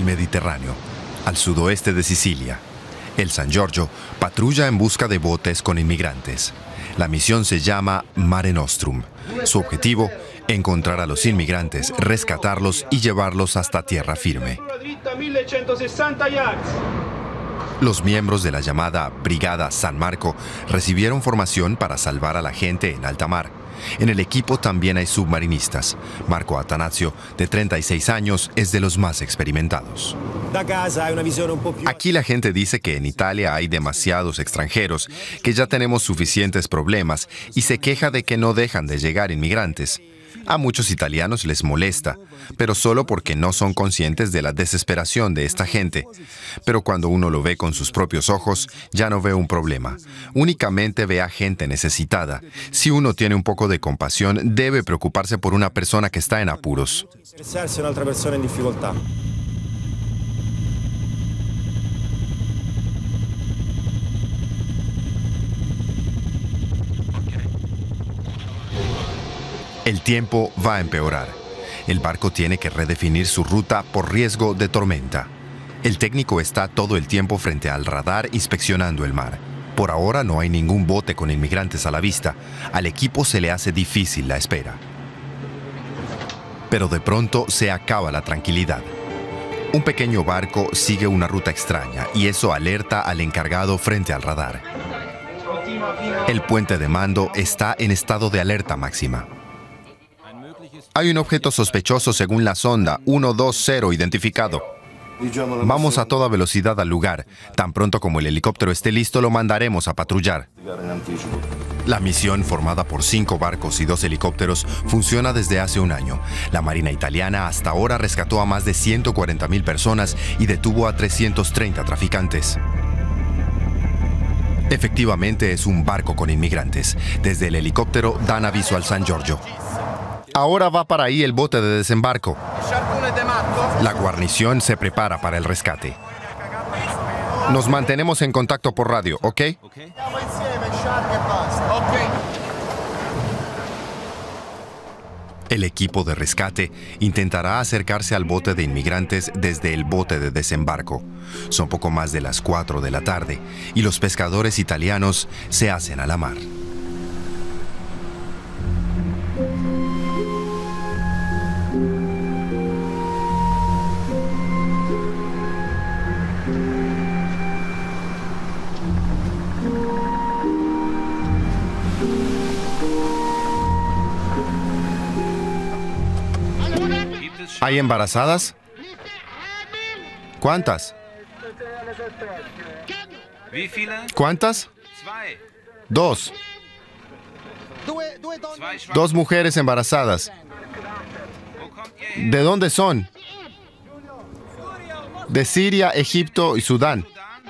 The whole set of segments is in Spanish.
Mediterráneo, al sudoeste de Sicilia. El San Giorgio patrulla en busca de botes con inmigrantes. La misión se llama Mare Nostrum. Su objetivo, encontrar a los inmigrantes, rescatarlos y llevarlos hasta tierra firme. Los miembros de la llamada Brigada San Marco recibieron formación para salvar a la gente en alta mar. En el equipo también hay submarinistas. Marco Atanasio, de 36 años, es de los más experimentados. Aquí la gente dice que en Italia hay demasiados extranjeros, que ya tenemos suficientes problemas y se queja de que no dejan de llegar inmigrantes. A muchos italianos les molesta, pero solo porque no son conscientes de la desesperación de esta gente. Pero cuando uno lo ve con sus propios ojos, ya no ve un problema. Únicamente ve a gente necesitada. Si uno tiene un poco de compasión, debe preocuparse por una persona que está en apuros. El tiempo va a empeorar. El barco tiene que redefinir su ruta por riesgo de tormenta. El técnico está todo el tiempo frente al radar inspeccionando el mar. Por ahora no hay ningún bote con inmigrantes a la vista. Al equipo se le hace difícil la espera. Pero de pronto se acaba la tranquilidad. Un pequeño barco sigue una ruta extraña y eso alerta al encargado frente al radar. El puente de mando está en estado de alerta máxima. Hay un objeto sospechoso según la sonda 120 identificado. Vamos a toda velocidad al lugar. Tan pronto como el helicóptero esté listo, lo mandaremos a patrullar. La misión, formada por 5 barcos y 2 helicópteros, funciona desde hace un año. La Marina italiana hasta ahora rescató a más de 140.000 personas y detuvo a 330 traficantes. Efectivamente es un barco con inmigrantes. Desde el helicóptero dan aviso al San Giorgio. Ahora va para ahí el bote de desembarco. La guarnición se prepara para el rescate. Nos mantenemos en contacto por radio, ¿ok? El equipo de rescate intentará acercarse al bote de inmigrantes desde el bote de desembarco. Son poco más de las 4 de la tarde y los pescadores italianos se hacen a la mar. ¿Hay embarazadas? ¿Cuántas? ¿Cuántas? 2. 2 mujeres embarazadas. ¿De dónde son? De Siria, Egipto y Sudán.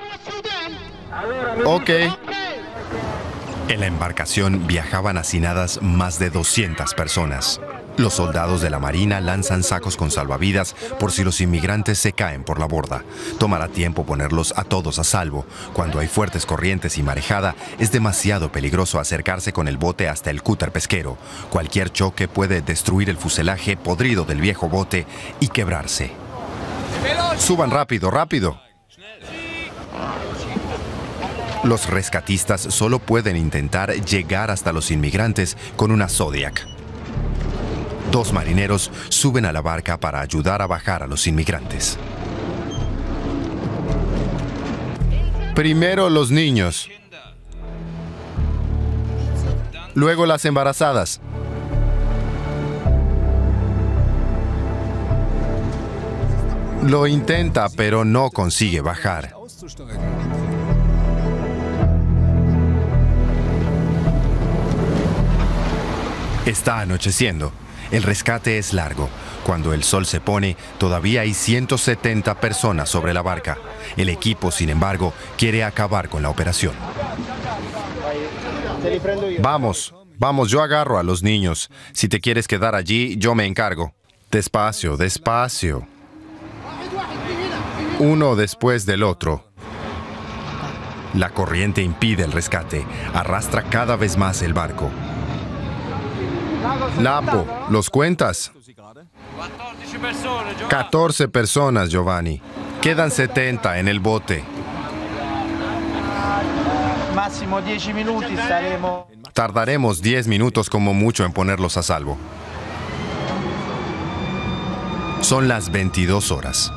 Ok. En la embarcación viajaban hacinadas más de 200 personas. Los soldados de la Marina lanzan sacos con salvavidas por si los inmigrantes se caen por la borda. Tomará tiempo ponerlos a todos a salvo. Cuando hay fuertes corrientes y marejada, es demasiado peligroso acercarse con el bote hasta el cúter pesquero. Cualquier choque puede destruir el fuselaje podrido del viejo bote y quebrarse. ¡Suban rápido, rápido! Los rescatistas solo pueden intentar llegar hasta los inmigrantes con una Zodiac. 2 marineros suben a la barca para ayudar a bajar a los inmigrantes. Primero los niños. Luego las embarazadas. Lo intenta, pero no consigue bajar. Está anocheciendo. El rescate es largo. Cuando el sol se pone, todavía hay 170 personas sobre la barca. El equipo, sin embargo, quiere acabar con la operación. Vamos, vamos, yo agarro a los niños. Si te quieres quedar allí, yo me encargo. Despacio, despacio. Uno después del otro. La corriente impide el rescate. Arrastra cada vez más el barco. Lapo, ¿los cuentas? 14 personas, Giovanni. Quedan 70 en el bote. Máximo 10 minutos estaremos. Tardaremos 10 minutos como mucho en ponerlos a salvo. Son las 22 horas.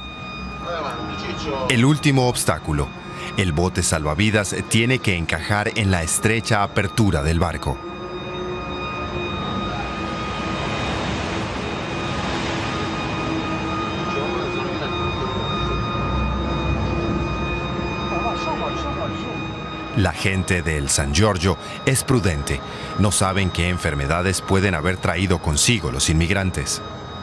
El último obstáculo. El bote salvavidas tiene que encajar en la estrecha apertura del barco. La gente del San Giorgio es prudente. No saben qué enfermedades pueden haber traído consigo los inmigrantes.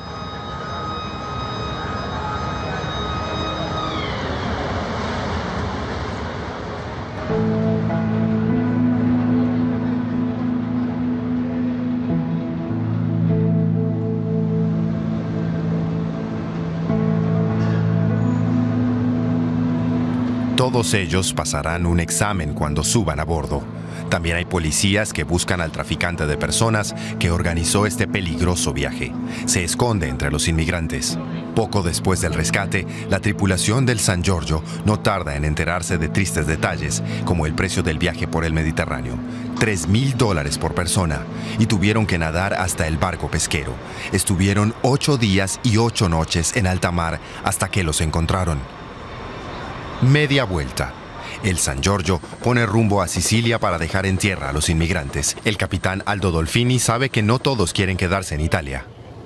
Todos ellos pasarán un examen cuando suban a bordo. También hay policías que buscan al traficante de personas que organizó este peligroso viaje. Se esconde entre los inmigrantes. Poco después del rescate, la tripulación del San Giorgio no tarda en enterarse de tristes detalles, como el precio del viaje por el Mediterráneo. $3,000 por persona, y tuvieron que nadar hasta el barco pesquero. Estuvieron 8 días y 8 noches en alta mar hasta que los encontraron. Media vuelta. El San Giorgio pone rumbo a Sicilia para dejar en tierra a los inmigrantes. El capitán Aldo Dolfini sabe que no todos quieren quedarse en Italia.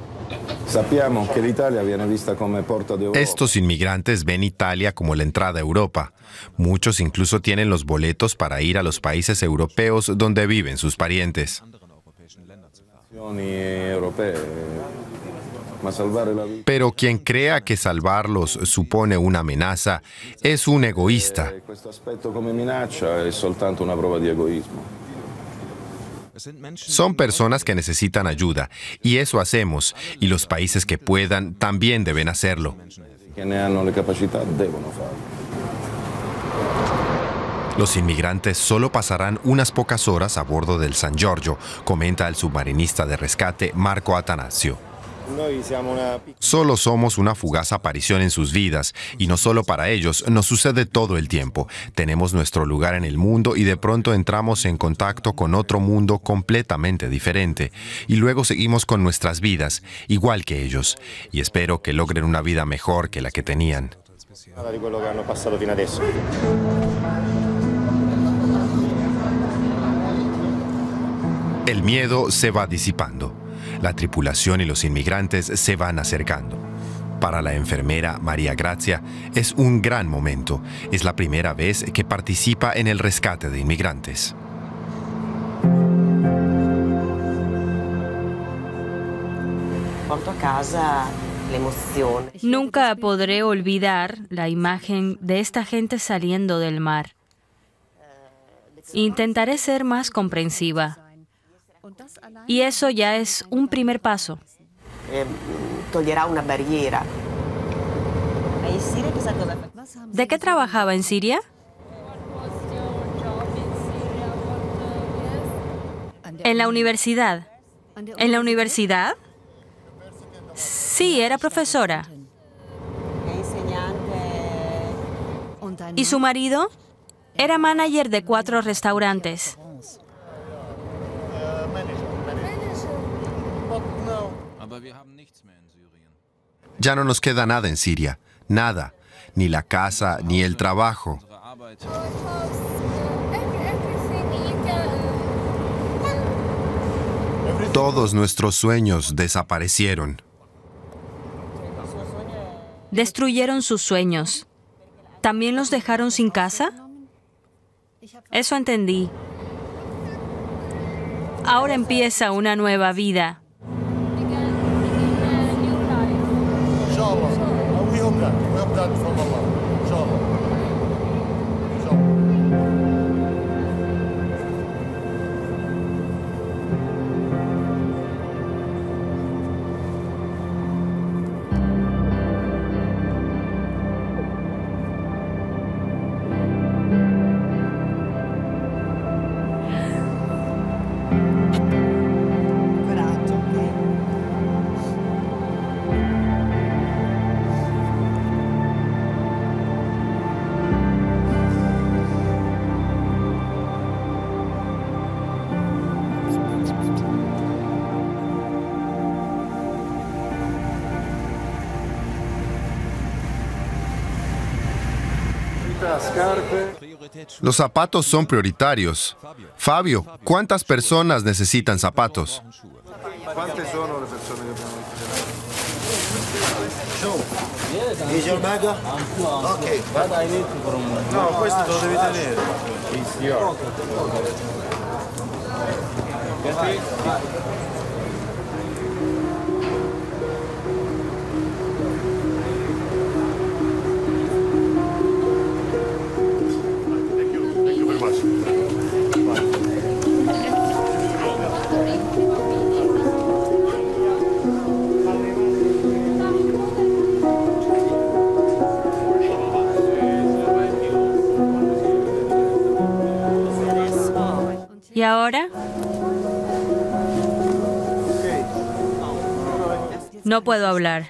Estos inmigrantes ven Italia como la entrada a Europa. Muchos incluso tienen los boletos para ir a los países europeos donde viven sus parientes. Pero quien crea que salvarlos supone una amenaza es un egoísta. Son personas que necesitan ayuda, y eso hacemos, y los países que puedan también deben hacerlo. Los inmigrantes solo pasarán unas pocas horas a bordo del San Giorgio, comenta el submarinista de rescate Marco Atanasio. Solo somos una fugaz aparición en sus vidas, y no solo para ellos, nos sucede todo el tiempo. Tenemos nuestro lugar en el mundo y de pronto entramos en contacto con otro mundo completamente diferente, y luego seguimos con nuestras vidas, igual que ellos, y espero que logren una vida mejor que la que tenían. El miedo se va disipando. La tripulación y los inmigrantes se van acercando. Para la enfermera María Grazia es un gran momento. Es la primera vez que participa en el rescate de inmigrantes. Nunca podré olvidar la imagen de esta gente saliendo del mar. Intentaré ser más comprensiva. Y eso ya es un primer paso. ¿De qué trabajaba en Siria? En la universidad. ¿En la universidad? Sí, era profesora. ¿Y su marido? Era manager de 4 restaurantes. Ya no nos queda nada en Siria, nada, ni la casa, ni el trabajo. Todos nuestros sueños desaparecieron. ¿Destruyeron sus sueños? ¿También los dejaron sin casa? Eso entendí. Ahora empieza una nueva vida. Los zapatos son prioritarios. Fabio, ¿cuántas personas necesitan zapatos? ¿Cuántas son las personas que Dice il mega? Ok. No, questo lo devi tenere. ¿Y ahora? No puedo hablar.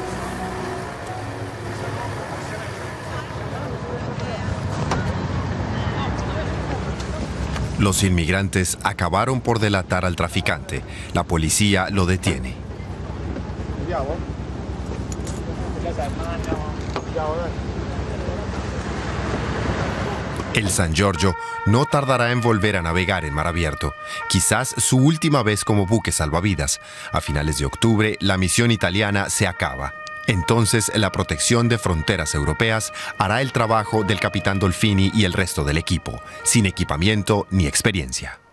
Los inmigrantes acabaron por delatar al traficante. La policía lo detiene. El San Giorgio no tardará en volver a navegar en mar abierto, quizás su última vez como buque salvavidas. A finales de octubre, la misión italiana se acaba. Entonces, la protección de fronteras europeas hará el trabajo del capitán Dolfini y el resto del equipo, sin equipamiento ni experiencia.